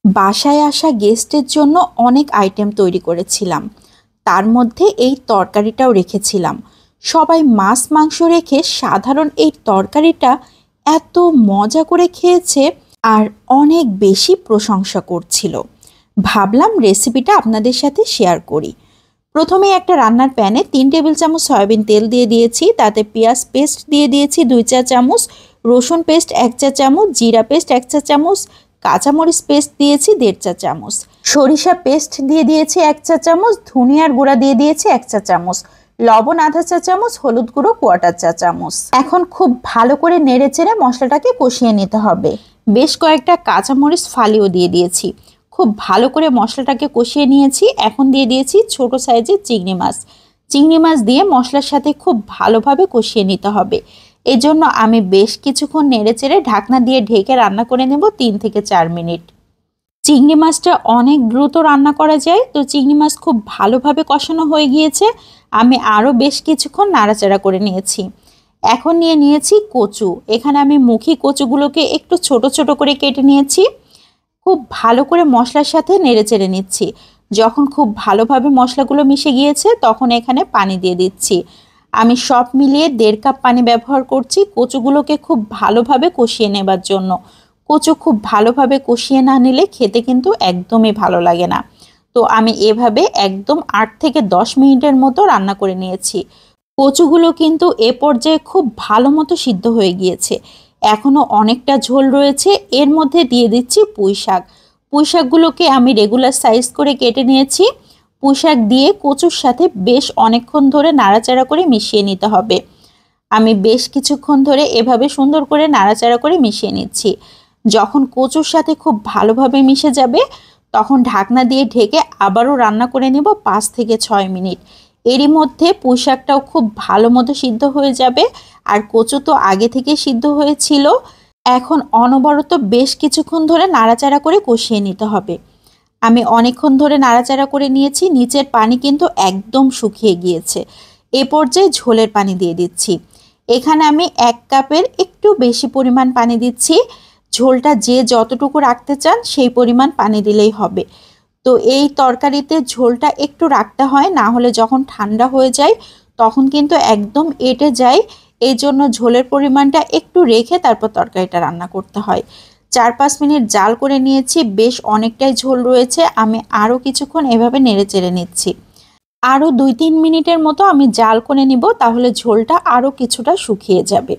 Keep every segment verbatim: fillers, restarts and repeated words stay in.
বাসায় আসা গেস্টের জন্য অনেক আইটেম তৈরি করেছিলাম। তার মধ্যে এই তরকারিটাও রেখেছিলাম। সবাই মাছ মাংস রেখে সাধারণ এই তরকারিটা এত মজা করে খেয়েছে আর অনেক বেশি প্রশংসা করছিল। ভাবলাম রেসিপিটা আপনাদের সাথে শেয়ার করি। প্রথমে একটা রান্নার প্যানে তিন টেবিল চামচ সয়াবিন তেল দিয়ে দিয়েছি। তাতে পেঁয়াজ পেস্ট দিয়ে দিয়েছি দুই চা চামচ, রসুন পেস্ট এক চা চামচ, জিরা পেস্ট এক চা চামচ, কাঁচামরিচ পেস্ট দিয়েছি দেড় চা চামচ, সরিষা পেস্ট দিয়ে দিয়েছি এক চা চামচ, ধনিয়ার গুঁড়া দিয়ে দিয়েছি এক চা চামচ, লবণ আধা চা চামচ, হলুদ গুঁড়ো কোয়াটার চা চামচ। এখন খুব ভালো করে নেড়ে চেড়ে মশলাটাকে কষিয়ে নিতে হবে। বেশ কয়েকটা কাঁচামরিচ ফালিও দিয়ে দিয়েছি। খুব ভালো করে মশলাটাকে কষিয়ে নিয়েছি। এখন দিয়ে দিয়েছি ছোট সাইজের চিংড়ি মাছ। চিংড়ি মাছ দিয়ে মশলার সাথে খুব ভালোভাবে কষিয়ে নিতে হবে। এজন্য আমি বেশ কিছুক্ষণ নেড়েচেড়ে ঢাকনা দিয়ে ঢেকে রান্না করে নেব তিন থেকে চার মিনিট। চিংড়ি মাছটা অনেক দ্রুত রান্না করা যায়, তো চিংড়ি মাছ খুব ভালোভাবে কষানো হয়ে গিয়েছে। আমি আরও বেশ কিছুক্ষণ নাড়াচাড়া করে নিয়েছি। এখন নিয়ে নিয়েছি কচু। এখানে আমি মুখী কচুগুলোকে একটু ছোট ছোট করে কেটে নিয়েছি। খুব ভালো করে মশলার সাথে নেড়েচেড়ে নিচ্ছি। যখন খুব ভালোভাবে মশলাগুলো মিশে গিয়েছে তখন এখানে পানি দিয়ে দিচ্ছি। আমি সব মিলিয়ে দেড় কাপ পানি ব্যবহার করছি কচুগুলোকে খুব ভালোভাবে কষিয়ে নেবার জন্য। কচু খুব ভালোভাবে কষিয়ে না নিলে খেতে কিন্তু একদমই ভালো লাগে না। তো আমি এভাবে একদম আট থেকে দশ মিনিটের মতো রান্না করে নিয়েছি। কচুগুলো কিন্তু এ পর্যায়ে খুব ভালো মতো সিদ্ধ হয়ে গিয়েছে। এখনও অনেকটা ঝোল রয়েছে। এর মধ্যে দিয়ে দিচ্ছি পুঁই শাক। পুঁই শাকগুলোকে আমি রেগুলার সাইজ করে কেটে নিয়েছি। পুঁই শাক দিয়ে কচুর সাথে বেশ অনেকক্ষণ ধরে নাড়াচাড়া করে মিশিয়ে নিতে হবে। আমি বেশ কিছুক্ষণ ধরে এভাবে সুন্দর করে নাড়াচাড়া করে মিশিয়ে নিচ্ছি। যখন কচুর সাথে খুব ভালোভাবে মিশে যাবে তখন ঢাকনা দিয়ে ঢেকে আবারও রান্না করে নেব পাঁচ থেকে ছয় মিনিট। এরই মধ্যে পুঁই শাকটাও খুব ভালো মতো সিদ্ধ হয়ে যাবে আর কচু তো আগে থেকে সিদ্ধ হয়েছিল। এখন অনবরত বেশ কিছুক্ষণ ধরে নাড়াচাড়া করে কষিয়ে নিতে হবে। আমি অনেকক্ষণ ধরে নাড়াচাড়া করে নিয়েছি। নিচের পানি কিন্তু একদম শুকিয়ে গিয়েছে। এ পর্যায়ে ঝোলের পানি দিয়ে দিচ্ছি। এখানে আমি এক কাপের একটু বেশি পরিমাণ পানি দিচ্ছি। ঝোলটা যে যতটুকু রাখতে চান সেই পরিমাণ পানি দিলেই হবে। তো এই তরকারিতে ঝোলটা একটু রাখতে হয়, না হলে যখন ঠান্ডা হয়ে যায় তখন কিন্তু একদম এঁটে যায়। এই জন্য ঝোলের পরিমাণটা একটু রেখে তারপর তরকারিটা রান্না করতে হয়। চার পাঁচ মিনিট জাল করে নিয়েছি। বেশ অনেকটাই ঝোল রয়েছে। আমি আরও কিছুক্ষণ এভাবে নেড়ে চেড়ে নিচ্ছি। আরও দুই তিন মিনিটের মতো আমি জাল করে নিব, তাহলে ঝোলটা আরও কিছুটা শুকিয়ে যাবে।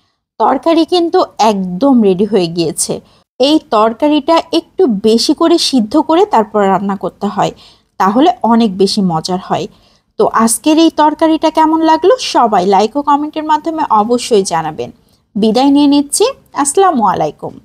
তরকারি কিন্তু একদম রেডি হয়ে গিয়েছে। এই তরকারিটা একটু বেশি করে সিদ্ধ করে তারপর রান্না করতে হয়, তাহলে অনেক বেশি মজার হয়। তো আজকের এই তরকারিটা কেমন লাগলো সবাই লাইক ও কমেন্টের মাধ্যমে অবশ্যই জানাবেন। বিদায় নিয়ে নিচ্ছি। আসসালামু আলাইকুম।